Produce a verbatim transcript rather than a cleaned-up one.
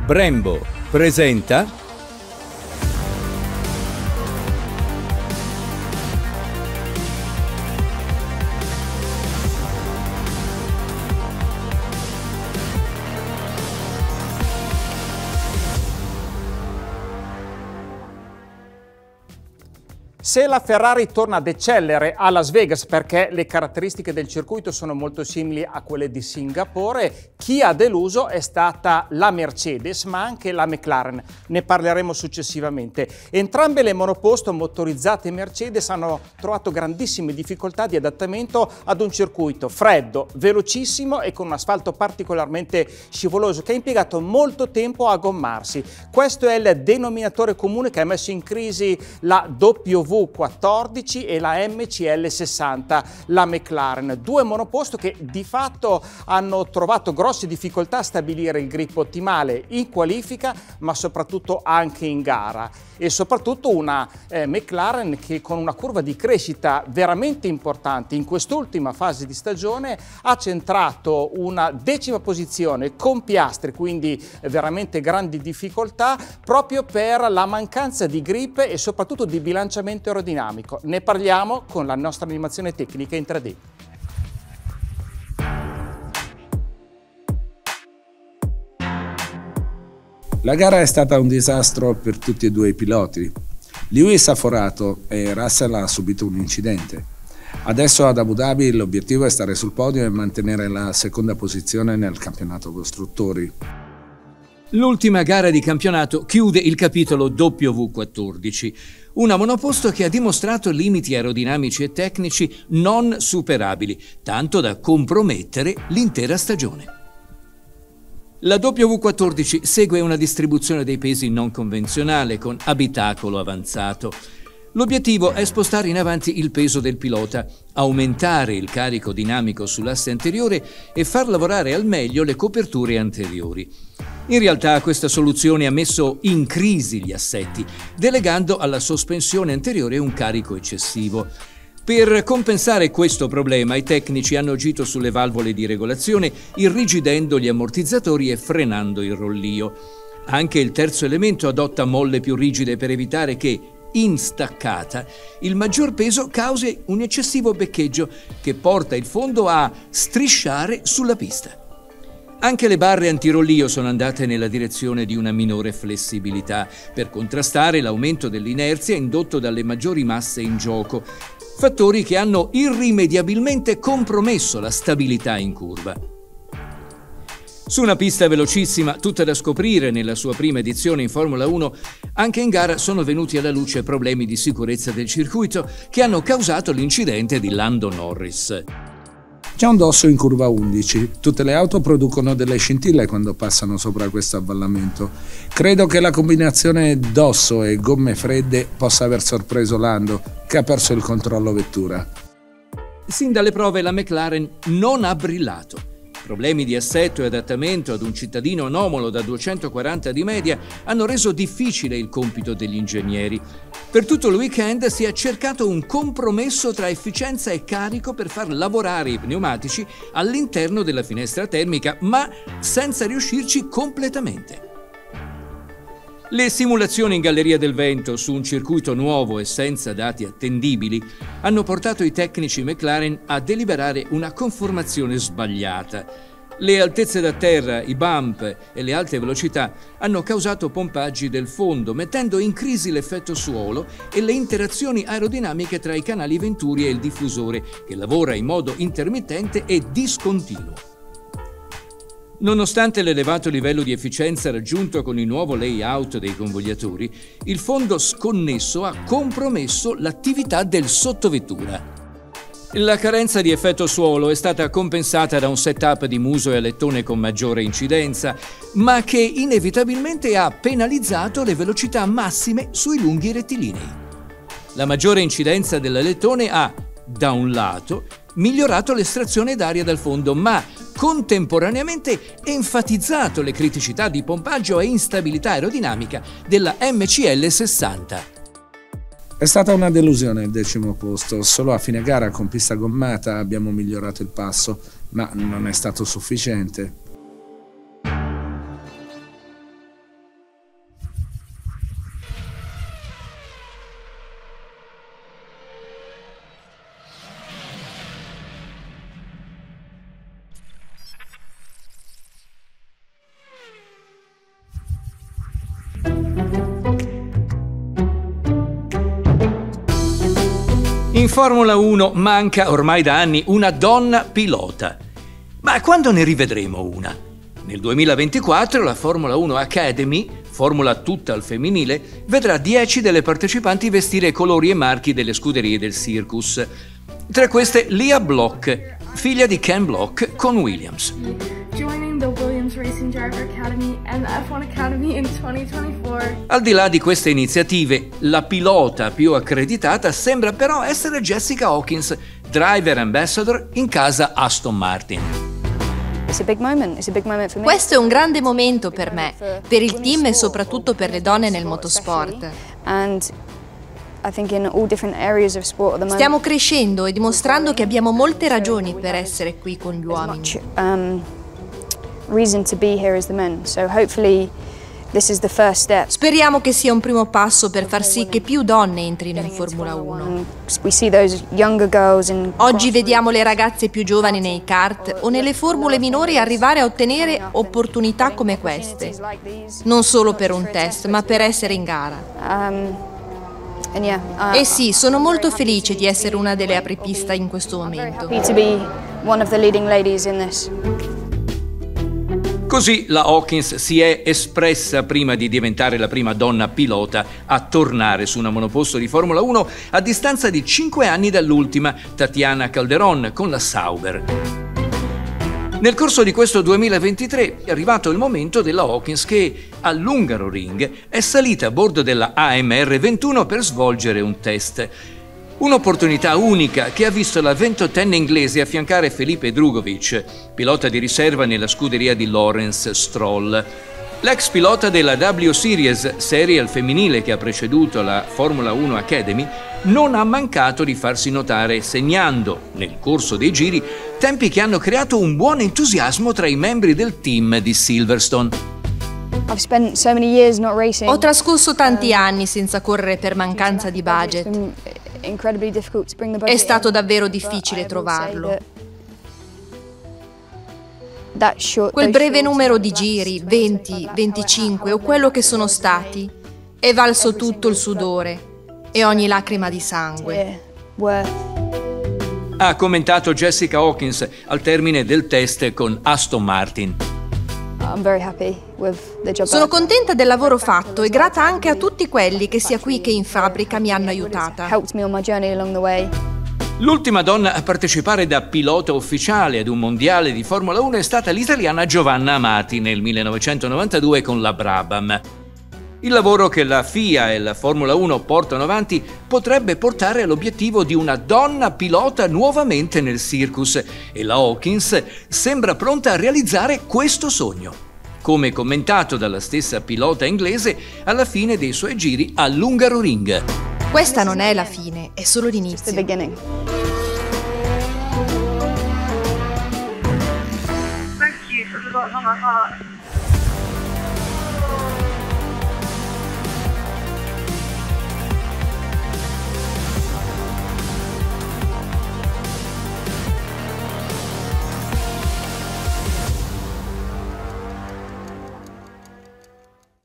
Brembo presenta Se la Ferrari torna ad eccellere a Las Vegas, perché le caratteristiche del circuito sono molto simili a quelle di Singapore, chi ha deluso è stata la Mercedes, ma anche la McLaren. Ne parleremo successivamente. Entrambe le monoposto motorizzate Mercedes hanno trovato grandissime difficoltà di adattamento ad un circuito freddo, velocissimo e con un asfalto particolarmente scivoloso, che ha impiegato molto tempo a gommarsi. Questo è il denominatore comune che ha messo in crisi la W quattordici e la M C L sessanta, la McLaren, due monoposto che di fatto hanno trovato grosse difficoltà a stabilire il grip ottimale in qualifica, ma soprattutto anche in gara, e soprattutto una eh, McLaren che con una curva di crescita veramente importante in quest'ultima fase di stagione ha centrato una decima posizione con Piastri, quindi veramente grandi difficoltà proprio per la mancanza di grip e soprattutto di bilanciamento aerodinamico. Ne parliamo con la nostra animazione tecnica in tre D. La gara è stata un disastro per tutti e due i piloti. Lewis ha forato e Russell ha subito un incidente. Adesso ad Abu Dhabi l'obiettivo è stare sul podio e mantenere la seconda posizione nel campionato costruttori. L'ultima gara di campionato chiude il capitolo W quattordici, una monoposto che ha dimostrato limiti aerodinamici e tecnici non superabili, tanto da compromettere l'intera stagione. La W quattordici segue una distribuzione dei pesi non convenzionale con abitacolo avanzato. L'obiettivo è spostare in avanti il peso del pilota, aumentare il carico dinamico sull'asse anteriore e far lavorare al meglio le coperture anteriori. In realtà questa soluzione ha messo in crisi gli assetti, delegando alla sospensione anteriore un carico eccessivo. Per compensare questo problema, i tecnici hanno agito sulle valvole di regolazione, irrigidendo gli ammortizzatori e frenando il rollio. Anche il terzo elemento adotta molle più rigide per evitare che, in staccata, il maggior peso causi un eccessivo beccheggio che porta il fondo a strisciare sulla pista. Anche le barre antirollio sono andate nella direzione di una minore flessibilità per contrastare l'aumento dell'inerzia indotto dalle maggiori masse in gioco, fattori che hanno irrimediabilmente compromesso la stabilità in curva. Su una pista velocissima, tutta da scoprire nella sua prima edizione in Formula uno, anche in gara sono venuti alla luce problemi di sicurezza del circuito che hanno causato l'incidente di Lando Norris. C'è un dosso in curva undici, tutte le auto producono delle scintille quando passano sopra questo avvallamento. Credo che la combinazione dosso e gomme fredde possa aver sorpreso Lando, che ha perso il controllo vettura. Sin dalle prove la McLaren non ha brillato. Problemi di assetto e adattamento ad un cittadino anomalo da duecentoquaranta di media hanno reso difficile il compito degli ingegneri. Per tutto il weekend si è cercato un compromesso tra efficienza e carico per far lavorare i pneumatici all'interno della finestra termica, ma senza riuscirci completamente. Le simulazioni in galleria del vento su un circuito nuovo e senza dati attendibili hanno portato i tecnici McLaren a deliberare una conformazione sbagliata. Le altezze da terra, i bump e le alte velocità hanno causato pompaggi del fondo, mettendo in crisi l'effetto suolo e le interazioni aerodinamiche tra i canali venturi e il diffusore, che lavora in modo intermittente e discontinuo. Nonostante l'elevato livello di efficienza raggiunto con il nuovo layout dei convogliatori, il fondo sconnesso ha compromesso l'attività del sottovettura. La carenza di effetto suolo è stata compensata da un setup di muso e alettone con maggiore incidenza, ma che inevitabilmente ha penalizzato le velocità massime sui lunghi rettilinei. La maggiore incidenza dell'alettone ha, da un lato, migliorato l'estrazione d'aria dal fondo, ma contemporaneamente enfatizzato le criticità di pompaggio e instabilità aerodinamica della M C L sessanta. È stata una delusione il decimo posto, solo a fine gara con pista gommata abbiamo migliorato il passo, ma non è stato sufficiente. In Formula uno manca ormai da anni una donna pilota. Ma quando ne rivedremo una? Nel duemilaventiquattro la Formula uno Academy, formula tutta al femminile, vedrà dieci delle partecipanti vestire colori e marchi delle scuderie del Circus. Tra queste Leah Block, figlia di Ken Block con Williams. Joining the Williams Racing Driver Academy and the F uno Academy in twenty twenty-four. Al di là di queste iniziative, la pilota più accreditata sembra però essere Jessica Hawkins, driver ambassador in casa Aston Martin. Questo è un grande momento per me, per il team e soprattutto per le donne nel motorsport. Stiamo crescendo e dimostrando che abbiamo molte ragioni per essere qui con gli uomini. Speriamo che sia un primo passo per far sì che più donne entrino in Formula uno. Oggi vediamo le ragazze più giovani nei kart o nelle formule minori arrivare a ottenere opportunità come queste, non solo per un test, ma per essere in gara. E sì, sono molto felice di essere una delle apripista in questo momento. Così la Hawkins si è espressa prima di diventare la prima donna pilota a tornare su una monoposto di Formula uno a distanza di cinque anni dall'ultima, Tatiana Calderon, con la Sauber. Nel corso di questo duemilaventitré è arrivato il momento della Hawkins che, all'Hungaroring, è salita a bordo della A M R ventuno per svolgere un test. Un'opportunità unica che ha visto la ventottenne inglese affiancare Felipe Drugovich, pilota di riserva nella scuderia di Lawrence Stroll. L'ex pilota della W Series, serie al femminile che ha preceduto la Formula uno Academy, non ha mancato di farsi notare segnando, nel corso dei giri, tempi che hanno creato un buon entusiasmo tra i membri del team di Silverstone. Ho trascorso tanti anni senza correre per mancanza di budget. È stato davvero difficile trovarlo. Quel breve numero di giri, venti, venticinque o quello che sono stati, è valso tutto il sudore e ogni lacrima di sangue. Ha commentato Jessica Hawkins al termine del test con Aston Martin. Sono contenta del lavoro fatto e grata anche a tutti quelli che sia qui che in fabbrica mi hanno aiutata. L'ultima donna a partecipare da pilota ufficiale ad un mondiale di Formula uno è stata l'italiana Giovanna Amati nel millenovecentonovantadue con la Brabham. Il lavoro che la F I A e la Formula uno portano avanti potrebbe portare all'obiettivo di una donna pilota nuovamente nel Circus e la Hawkins sembra pronta a realizzare questo sogno, come commentato dalla stessa pilota inglese alla fine dei suoi giri all'Hungaroring. Questa non è la fine, è solo l'inizio. Thank you for my heart.